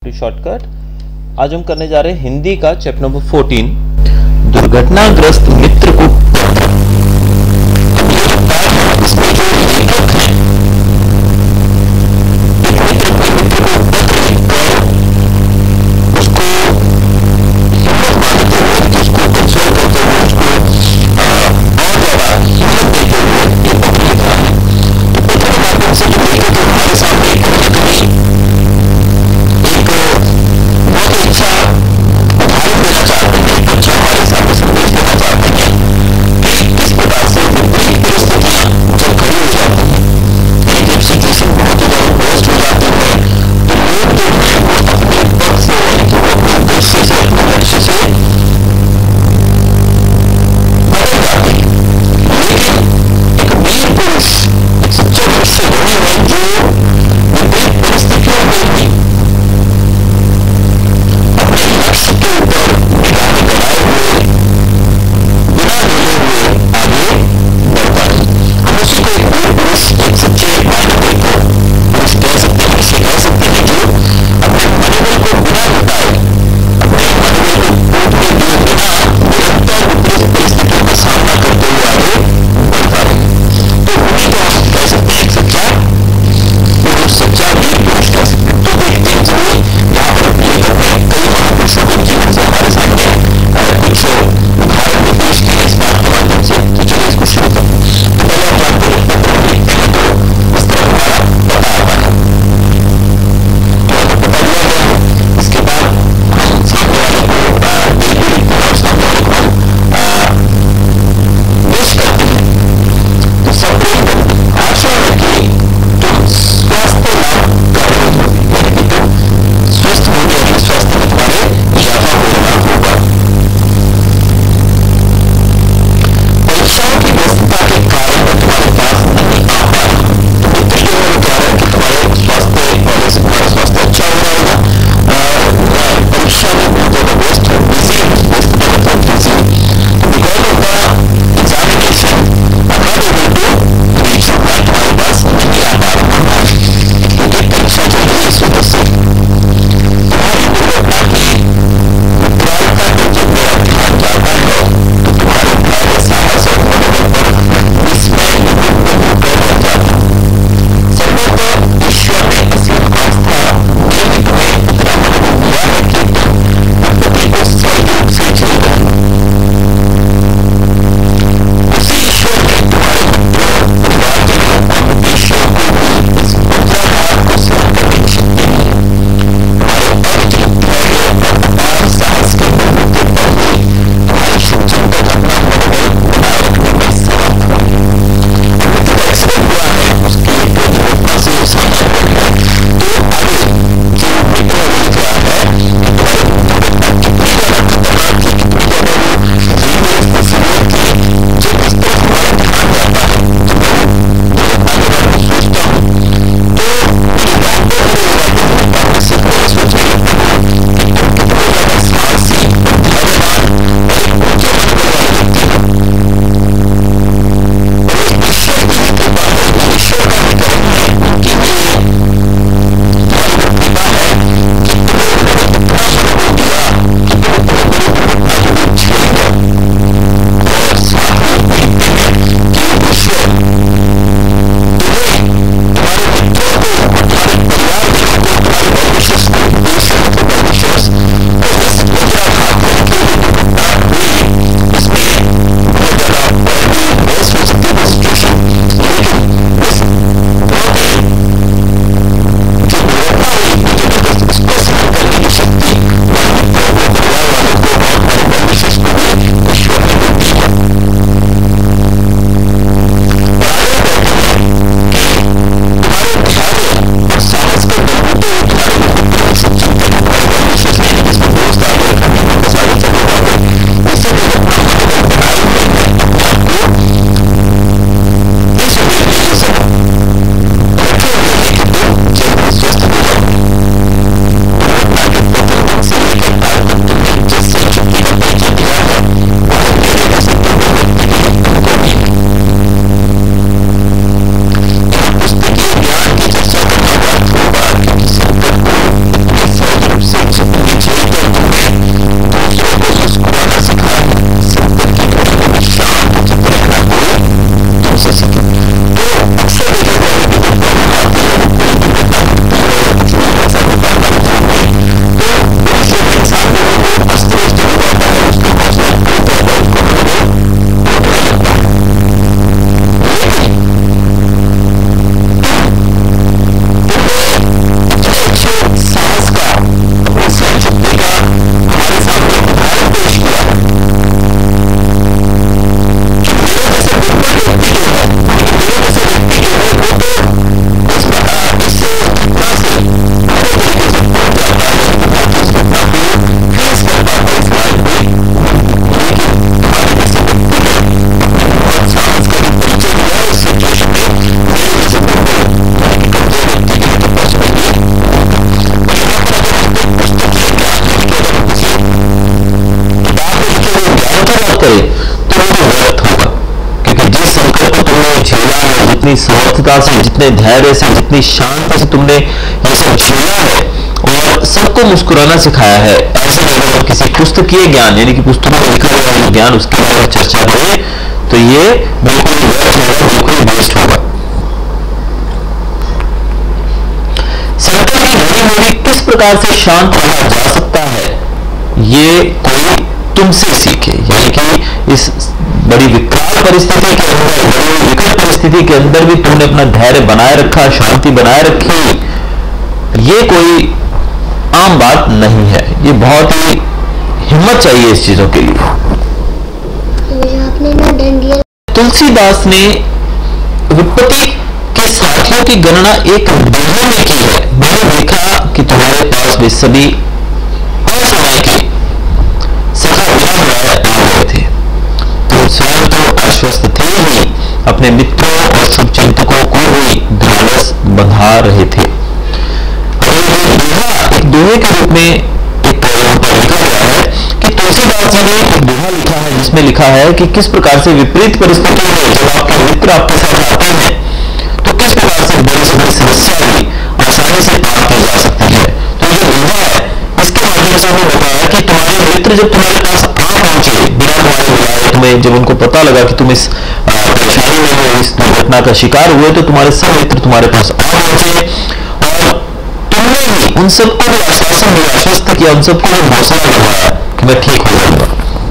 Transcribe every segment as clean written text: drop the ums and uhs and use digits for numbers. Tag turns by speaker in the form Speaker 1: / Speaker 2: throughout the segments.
Speaker 1: Shortcut. आज हम करने जा रहे हैं हिंदी का चैप्टर नंबर 14, दुर्घटनाग्रस्त मित्र को।
Speaker 2: करे तो वो व्यर्थ होगा, क्योंकि जिस संकट को तुमने झेला है, जितनी समर्थता से, जितने धैर्य से, जितनी शांति से तुमने ये सब झेला है और सबको मुस्कुराना सिखाया है, ऐसे अगर किसी पुस्तकीय ज्ञान यानी कि पुस्तकों में लिखा हुआ जो ज्ञान उसके बारे में चर्चा करें तो ये बिल्कुल व्यर्थ होगा, बिल्कुल वेस्ट होगा। संकट की घड़ी में भी किस प्रकार से शांत रहा जा सकता है, ये कोई तुमसे सीखे। यानी कि इस बड़ी विकराल परिस्थिति के अंदर, बड़ी विकट परिस्थिति के अंदर भी तुमने अपना धैर्य बनाए रखा, शांति बनाए रखी, ये कोई आम बात नहीं है, ये बहुत ही हिम्मत चाहिए इस चीजों के लिए। तुलसीदास ने विपत्ति के साथियों की गणना एक दोहे में की है। मैंने देखा कि तुम्हारे पास वे सभी असमय के सखा आ गए थे, तुम स्वयं तो आश्वस्त थे ही, अपने मित्रों और शुभचिंतकों को भी ढालस बंधा रहे थे। एक दोहे के रूप में एक पर लिखा गया है कि तुलसीदास जी ने एक दोहा लिखा है जिसमें लिखा है कि किस प्रकार से विपरीत परिस्थितियों में जब आपके मित्र आपके साथ आते हैं तो किस प्रकार से बड़ी से बड़ी समस्या भी आसानी से पार की जा सकती है। तो ये दोहा है, इसके माध्यम से हमें बताया कि तुम्हारे मित्र जब तुम्हारे पास आ पहुंचे बिना तुम्हारे बुलाए, तुम्हें जब उनको पता लगा कि तुम इस परेशानी में हो, इस दुर्घटना का शिकार हुए, तो तुम्हारे सब मित्र तुम्हारे पास आ पहुंचे और तुमने भी उन सबको भी आश्वासन दिया, आश्वस्त किया, उन सबको भी हौसला दिलाया कि मैं ठीक हो जाऊंगा।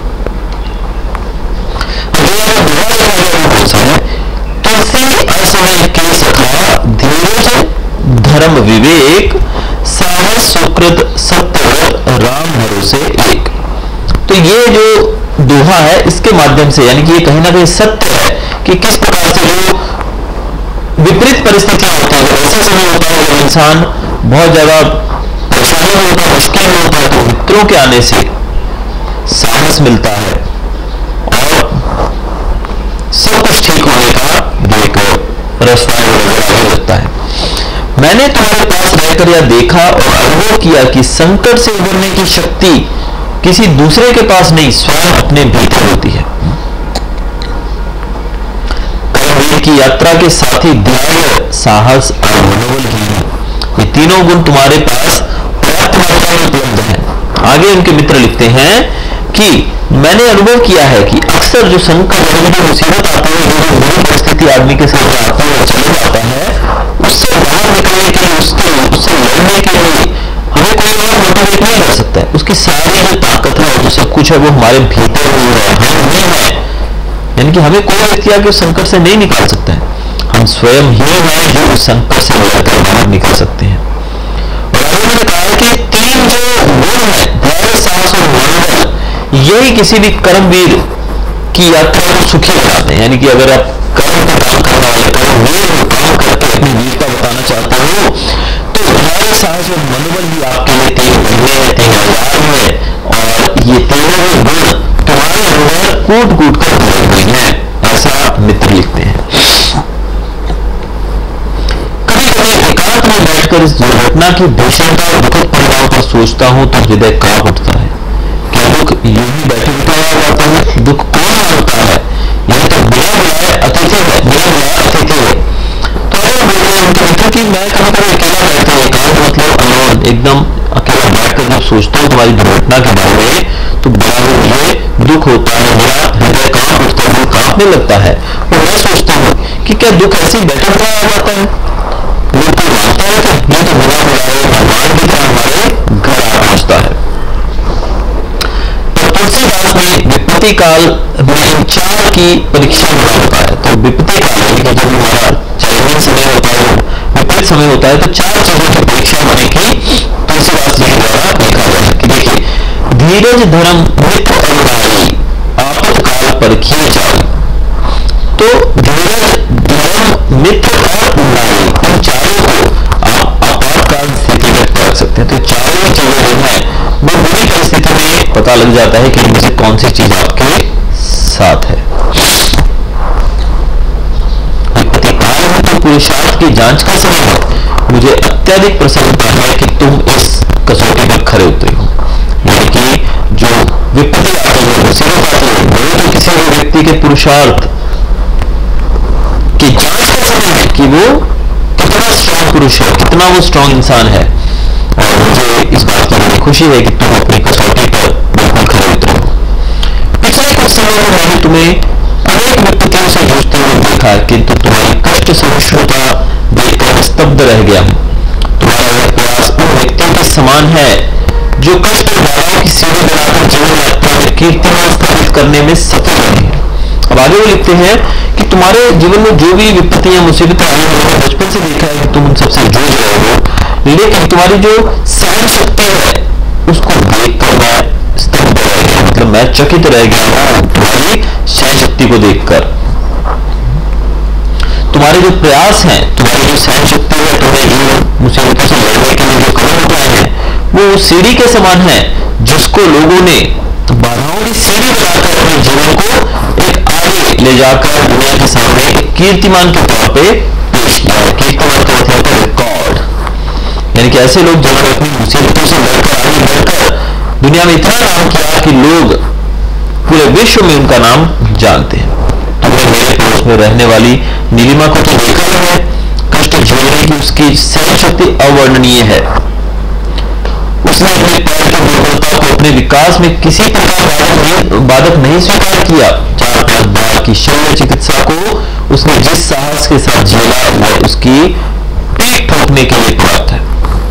Speaker 2: तुलसी असमय के सखा, धीरज धर्म विवेक, साहस सुकृत सत्यव्रत, राम भरोसे एक। तो ये जो दोहा है इसके माध्यम से, यानी कि ये कहीं ना कहीं सत्य है कि किस प्रकार से जो विपरीत परिस्थितियां होती है, ऐसा समय होता है जब इंसान बहुत ज्यादा परेशानी में होता है, मुश्किल में होता है, तो मित्रों के आने से साहस मिलता है और सब कुछ ठीक होने का एक रास्ता आगे लगता है। मैंने तुम्हारे पास रहकर यह देखा और अनुभव किया कि संकट से उबरने की शक्ति किसी दूसरे के पास नहीं, स्वयं अपने भीतर होती है। कर्मवीर की यात्रा के साथी धैर्य, साहस और मनोबल की, ये तीनों गुण तुम्हारे पास पर्याप्त मात्रा में उपलब्ध है। आगे उनके मित्र लिखते हैं कि मैंने अनुभव किया है कि अक्सर जो संकट जो मुसीबत आती है, जो बुरी परिस्थिति आदमी के साथ आती है, चले जाता है, उससे बाहर निकलने के लिए, उससे लड़ने के लिए हमें कोई और मोटिवेट नहीं कर सकता है। उसकी सारी जो ताकत है और जो सब कुछ है वो हमारे भीतर ही है, हम नहीं है। यानी कि हमें कोई व्यक्ति आके उस संकट से नहीं निकाल सकता है, हम स्वयं ही हैं जो उस संकट से लड़कर बाहर निकल सकते हैं। और आगे मैंने कहा कि तीन जो गुण है, धैर्य, साहस और मनोबल, यही किसी भी कर्मवीर की यात्रा को सुखी बनाते हैं। यानी कि अगर आप कर्म का काम करने वाले, कर्मवीर काम करके अपनी वीरता बताना चाहते हो तो धैर्य, साहस और मनोबल भी आपके लिए तीन औजार हैं और ये तीनों गुण तुम्हारे अंदर कूट कूट कर भरे हुए हैं, ऐसा मित्र लिखते हैं। कभी कभी एकांत में बैठकर इस दुर्घटना की भीषणता और दुखद परिणाम पर सोचता हूं तो हृदय कांप उठता है। क्या दुख यूं ही बैठे बिठाया जाता है? दुख कौन मानता है? यह तो बिना बुलाए अतिथि है, बिना बुलाए अतिथि है। तो अगर बोल रहे उनके मित्र कि मैं कभी कभी अकेला बैठता हूँ, एकांत मतलब अलोन, एकदम अकेला बैठकर जब सोचता हूँ तुम्हारी दुर्घटना के बारे में तो बड़ा मुझे दुख होता है, मेरा हृदय कांप उठता है, कांपने लगता है। और मैं सोचता हूँ कि क्या दुख ऐसे ही बैठा बिठाया जाता है? लोग तो मानता है कि ये तो बिना बुलाए भगवान की तरह हमारे घर आ पहुंचता है। तुलसीदास ने विपत्ति काल में चार की परीक्षा बना होता है। तो विपत्ति काल यानी कि जब हमारा चैलेंजिंग समय होता है, विपरीत समय होता है, तो चार चीजों की परीक्षा होने की तुलसीदास जी के द्वारा लिखा गया है कि देखिए, धीरज धर्म मित्र और नारी आपातकाल परखिए जाए। तो धीरज धर्म मित्र और नारी, इन चारों को आप आपातकाल स्थिति में रख सकते हैं। तो चारों चीजें जो है वो बुरी परिस्थिति में पता लग जाता है कि इनमें से कौन सी चीज आपके साथ है। विपत्ति काल में तो पुरुषार्थ की जांच का समय है। मुझे अत्यधिक प्रसन्नता है कि तुम इस कसौटी पर खरे उतरे हो। यानी कि जो विपत्ति आती है, मुसीबत आती है, बुरी पुरुषार्थ की जांच कर सकते हैं कि वो कितना स्ट्रांग पुरुष है, कितना वो स्ट्रांग इंसान है। और मुझे इस बात की बड़ी खुशी है कि तुम अपनी कसौटी पर बिल्कुल खरे उतरे हो। पिछले कुछ समय में मैंने तुम्हें अनेक विपत्तियों से जूझते हुए देखा, किंतु तुम्हारी कष्ट सहिष्णुता देखकर स्तब्ध रह गया हूं। तुम्हारा यह प्रयास उन व्यक्तियों के समान है जो कष्ट और बाधाओं की सीढ़ी बनाकर जीवन यात्रा में कीर्तिमान स्थापित करने में सफल रहे हैं। अब आगे वो लिखते हैं कि तुम्हारे जीवन में जो भी विपत्तियां मुसीबतें आई हैं, मैंने बचपन से देखा है कि तुम उन सबसे जूझ रहे हो, लेकिन तुम्हारी जो सहन शक्ति है उसको देखकर मैं स्तब्ध रह गया, मतलब मैं चकित रह गया हूं तुम्हारी सहन शक्ति को देखकर। तुम्हारे जो प्रयास हैं, तुम्हारी जो सहन शक्ति है, तुम्हें इन मुसीबतों से लड़ने के लिए जो कदम उठाए हैं, वो सीढ़ी के समान है जिसको लोगों ने बाधाओं की सीढ़ी बनाकर अपने जीवन को एक आगे ले जाकर दुनिया के सामने कीर्तिमान के तौर पे पेश किया है। कीर्तिमान का मतलब है रिकॉर्ड, यानी कि ऐसे लोग जिन्होंने अपनी मुसीबतों से लड़कर आगे बढ़कर दुनिया में इतना नाम किया कि लोग पूरे विश्व में उनका नाम जानते हैं। तुमने मेरे पड़ोस में रहने वाली नीलिमा को तो देखा ही है, कष्ट झेलने की उसकी सहन शक्ति अवर्णनीय है। उसने अपने पैर की दुर्बलता को अपने विकास में किसी प्रकार बाधक नहीं स्वीकार किया। 4-5 बार की शल्य चिकित्सा को उसने जिस साहस के साथ झेला वह उसकी पीठ ठोकने के लिए पर्याप्त है।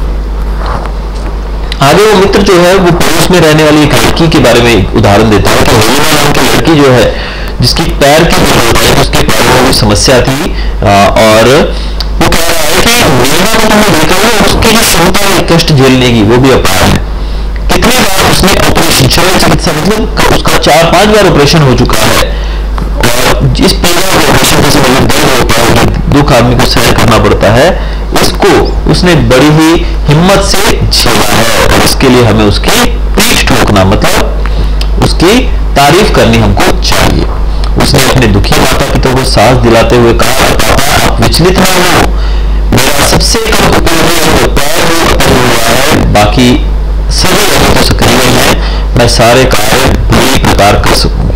Speaker 2: आगे वो मित्र जो है वो पड़ोस में रहने वाली एक लड़की के बारे में उदाहरण देता है कि नीलिमा नाम की लड़की जो है जिसकी पैर की दुर्बलता, उसके पैरों में समस्या थी, और वो कह रहा है कि नीलिमा को तुमने देखा है, उसकी जो क्षमता है कष्ट झेलने की वो भी अपार है। कितनी बार उसने ऑपरेशन, शल्य चिकित्सा मतलब उसका 4-5 बार ऑपरेशन हो चुका है, और इस प्रकार ऑपरेशन जैसे मतलब दर्द होता है, दुख आदमी को सहन करना पड़ता है, इसको उसने बड़ी ही हिम्मत से झेला है। और इसके लिए हमें उसकी पीठ ठोकना मतलब उसकी तारीफ करनी हमको चाहिए। उसने अपने दुखी माता पिता को साहस दिलाते हुए कहा, पापा आप विचलित न हो, मेरा सबसे कम उपयोगी पैर हुआ है, बाकी सभी लोग तो सक्रिय हैं, मैं सारे कार्य पूरी प्रकार कर सकूंगी।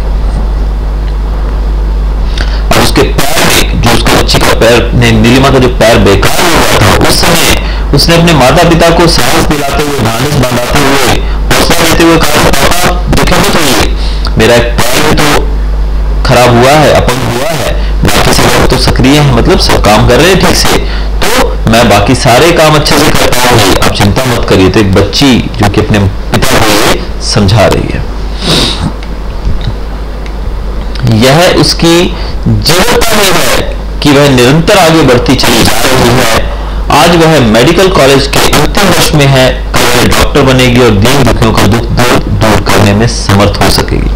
Speaker 2: और उसके पैर में जो उसको बच्ची का पैर ने, नीलिमा का जो पैर बेकार हुआ था, उस समय उसने अपने माता पिता को साहस दिलाते हुए, ढांढस बंधाते हुए, हौसला देते हुए कहा, पापा दुखी मत होइए, मेरा एक पैर में तो खराब हुआ है, अपंग हुआ है, बाकी सब लोग तो सक्रिय हैं, मतलब सब काम कर रहे हैं ठीक से, तो मैं बाकी सारे काम अच्छे से कर पाऊंगी, आप चिंता मत करिए। तो एक बच्ची जो कि अपने पिता को ये समझा रही है, यह उसकी जीवनता में है कि वह निरंतर आगे बढ़ती चली जा रही है। आज वह मेडिकल कॉलेज के अंतिम वर्ष में है, कल वह डॉक्टर बनेगी और दीन दुखियों का दुख दूर करने में समर्थ हो सकेगी।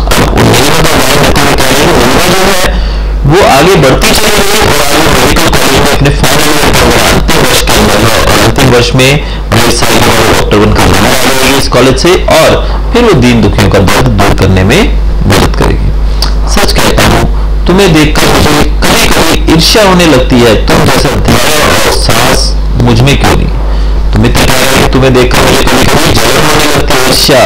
Speaker 2: वो आगे बढ़ती चली गई और आगे मेडिकल कॉलेज में अपने फाइनल अंतिम वर्ष के अंदर है, और अंतिम वर्ष में बहुत सारी डॉक्टर बनकर बाहर आ जाएगी इस कॉलेज से, और फिर वो दीन दुखियों का दर्द दूर करने में मदद करेगी। सच कहता हूं, तुम्हें देखकर मुझे कभी कभी ईर्ष्या होने लगती है, तुम जैसा धैर्य और साहस मुझ में क्यों नहीं। तुम इतना कह रहे हो, तुम्हें देखकर मुझे कभी कभी जलन होने लगती है, ईर्ष्या,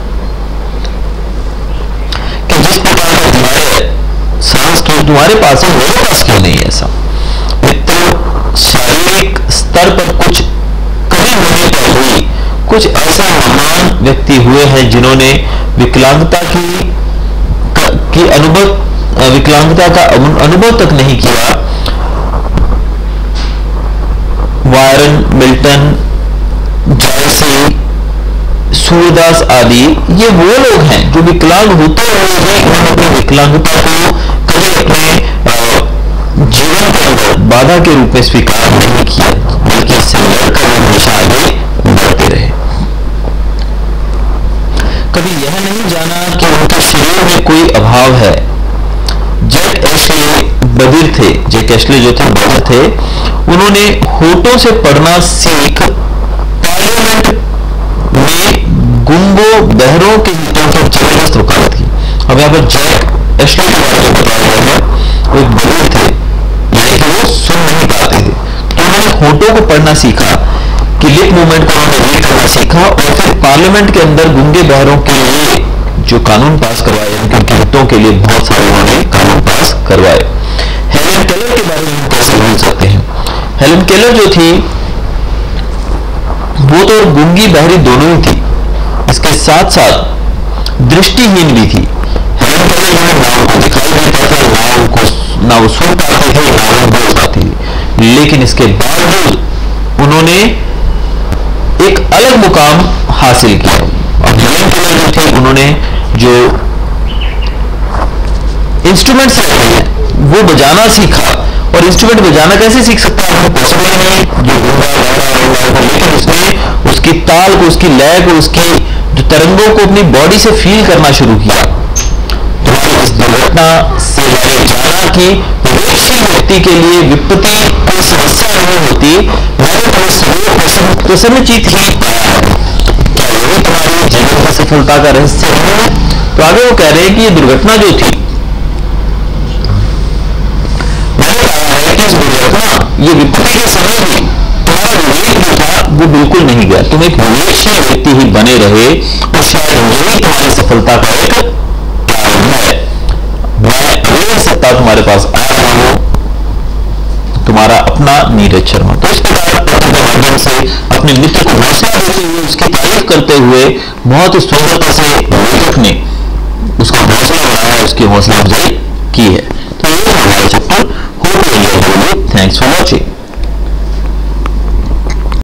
Speaker 2: कि जिस प्रकार का धैर्य साहस तुम्हारे पास है मेरे पास क्यों नहीं है। ऐसा मित्र, शारीरिक स्तर पर कुछ कभी होने पर हुई, कुछ ऐसे महान व्यक्ति हुए हैं जिन्होंने विकलांगता का अनुभव तक नहीं किया। वायरन, मिल्टन, जॉयसी, सूरदास आदि ये वो लोग हैं जो विकलांग होते हुए भी उन्होंने अपनी विकलांगता को कभी अपने जीवन के अंदर बाधा के रूप में स्वीकार नहीं किया, बल्कि इससे लड़कर हमेशा आगे बढ़ते रहे। कभी यह नहीं जाना कि उनके शरीर में कोई अभाव है। जैक एशले बधिर थे, जैक एशले जो थे बधिर थे, उन्होंने होठों से पढ़ना सीख पार्लियामेंट में गुंगो बहरों के हितों की जबरदस्त वकालत की। अब यहाँ पर जैक एशले के बारे में बताया गया है, वो एक बधिर थे, यानी कि वो सुन नहीं पाते थे, तो उन्होंने होठों को पढ़ना सीखा, कि लिप मूवमेंट को उन्होंने रीड करना सीखा, और फिर पार्लियामेंट के अंदर गूंगे बहरों के लिए जो कानून पास करवाए, उनके हितों के लिए बहुत सारे उन्होंने कानून पास करवाए। हेलेन केलर के बारे में हम कैसे भूल सकते हैं। हेलेन केलर जो थी वो तो गूंगी बहरी दोनों ही थी, इसके साथ साथ दृष्टिहीन भी थी। हेलेन केलर ना उनको दिखाई देता था, ना वो सुन पाती थी, ना वो बोल पाती थी, लेकिन इसके बावजूद उन्होंने एक अलग मुकाम हासिल किया। और हेलेन केलर जो थी उन्होंने जो इंस्ट्रूमेंट्स रखे हैं वो बजाना सीखा। और इंस्ट्रूमेंट बजाना कैसे सीख सकता है, पॉसिबल नहीं जो लेकिन उसने उसकी ताल को, उसकी लय को, उसकी जो तरंगों को अपनी बॉडी से फील करना शुरू किया। तुम्हारी इस दुर्घटना से जाना कि विवेकशील व्यक्ति के लिए विपत्ति कोई समस्या नहीं होती, मैंने प्रसन्नचित ही पाया है। क्या यही तुम्हारी जीवन की सफलता का रहस्य है? तो आगे वो कह रहे हैं कि ये दुर्घटना जो थी, ये विपत्ति के समय भी तुम्हारा विवेक जो था वो बिल्कुल नहीं गया, तुम एक विवेकशील व्यक्ति ही बने रहे, और शायद यही तुम्हारी सफलता का एक कारण है। मैं अगले सप्ताह तुम्हारे पास आ रहा हूं, तुम्हारा अपना नीरज शर्मा। तो इस प्रकार के माध्यम से अपने मित्र को हौसला देते हुए, उसकी तारीफ करते हुए बहुत ही सुंदरता से लेखक ने उसका हौसला बढ़ाया, उसकी हौसला अफजाई की है। तो ये हमारा चैप्टर। Thanks for watching.